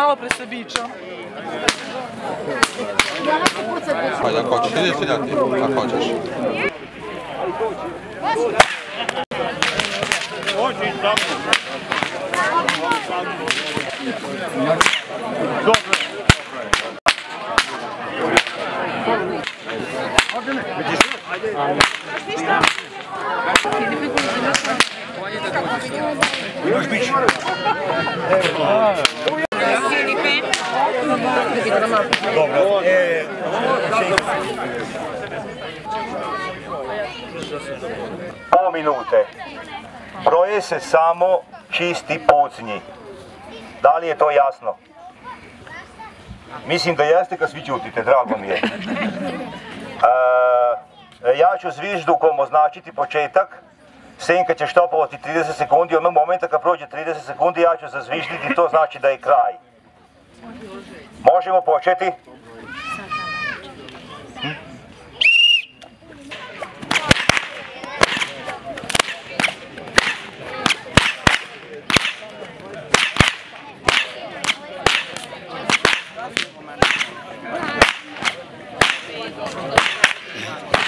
malo presebiča. Hajde, ako hoćeš, idi ciljati, ako hoćeš. Pol minute. Broje se samo čisti pucnji. Da li je to jasno? Mislim da jeste kad svi ćutite, drago mi je. Ja ću zviždukom označiti početak. Senka će štopovati 30 sekundi, onog momenta kad prođe 30 sekundi ja ću zazvižditi, to znači da je kraj. Možemo početi?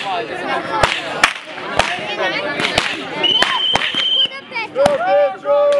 Go,